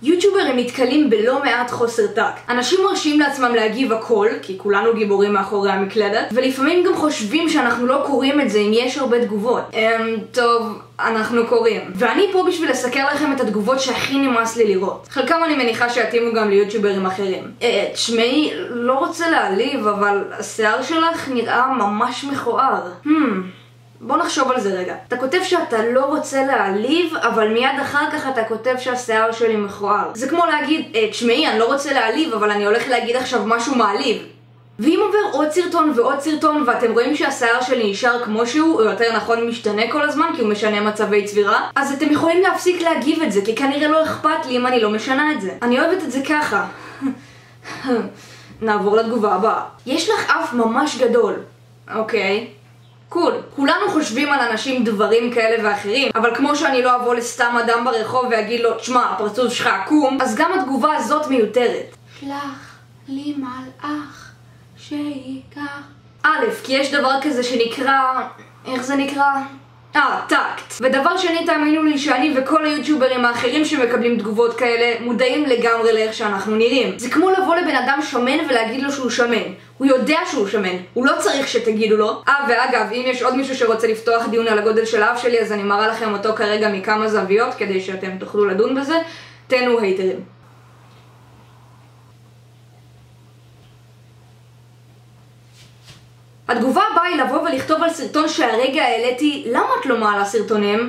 יוטיוברים נתקלים בלא מעט חוסר טקט. אנשים מרשים לעצמם להגיב הכל, כי כולנו גיבורים מאחורי המקלדת, ולפעמים גם חושבים שאנחנו לא קוראים את זה אם יש הרבה תגובות. טוב, אנחנו קוראים. ואני פה בשביל לסקר לכם את התגובות שהכי נמאס לי לראות. חלקם אני מניחה שיתאימו גם ליוטיוברים אחרים. תשמעי, לא רוצה להעליב, אבל השיער שלך נראה ממש מכוער. בוא נחשוב על זה רגע. אתה כותב שאתה לא רוצה להעליב, אבל מיד אחר כך אתה כותב שהשיער שלי מכוער. זה כמו להגיד, תשמעי, אני לא רוצה להעליב, אבל אני הולך להגיד עכשיו משהו מעליב. ואם עובר עוד סרטון ועוד סרטון ואתם רואים שהשיער שלי נשאר כמו שהוא, או יותר נכון משתנה כל הזמן כי הוא משנה מצבי צבירה, אז אתם יכולים להפסיק להגיב את זה, כי כנראה לא אכפת לי אם אני לא משנה את זה. אני אוהבת את זה ככה. נעבור לתגובה הבאה. יש לך אף ממש גדול. אוקיי. קול. כולנו חושבים על אנשים דברים כאלה ואחרים, אבל כמו שאני לא אבוא לסתם אדם ברחוב ואגיד לו, תשמע, הפרצוף שלך עקום, אז גם התגובה הזאת מיותרת. שלח לי מלאך שיקח. א', כי יש דבר כזה שנקרא... איך זה נקרא? טקט. ודבר שני, תאמינו לי שאני וכל היוטיוברים האחרים שמקבלים תגובות כאלה מודעים לגמרי לאיך שאנחנו נראים. זה כמו לבוא לבן אדם שמן ולהגיד לו שהוא שמן. הוא יודע שהוא שמן, הוא לא צריך שתגידו לו. ואגב, אם יש עוד מישהו שרוצה לפתוח דיון על הגודל של האף שלי, אז אני מראה לכם אותו כרגע מכמה זוויות כדי שאתם תוכלו לדון בזה. תנו הייטרים. התגובה הבאה היא לבוא ולכתוב על סרטון שהרגע העליתי, למה את לא מעלה סרטונים?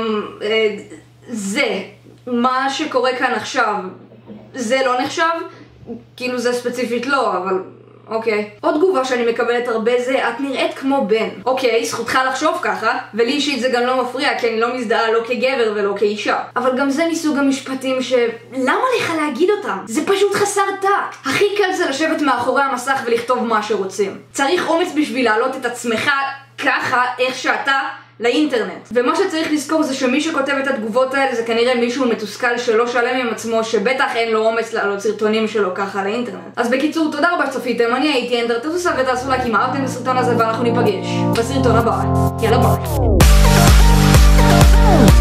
זה, מה שקורה כאן עכשיו, זה לא נחשב? כאילו זה ספציפית לא, אבל אוקיי. עוד תגובה שאני מקבלת הרבה זה, את נראית כמו בן. אוקיי, זכותך לחשוב ככה, ולי אישית זה גם לא מפריע, כי אני לא מזדהה לא כגבר ולא כאישה. אבל גם זה מסוג המשפטים למה לך להגיד אותם? זה פשוט חסר טקט. הכי קל זה לשבת מאחורי המסך ולכתוב מה שרוצים. צריך אומץ בשביל להעלות את עצמך ככה, איך שאתה, לאינטרנט. ומה שצריך לזכור זה שמי שכותב את התגובות האלה זה כנראה מישהו מתוסכל שלא שלם עם עצמו, שבטח אין לו אומץ לעלות סרטונים שלו ככה לאינטרנט. אז בקיצור, תודה רבה שצפיתם, אני הייתי אנדר, תעשו סאב ותעשו לייק אם אהבתם בסרטון הזה ואנחנו ניפגש בסרטון הבא. יאללה ביי.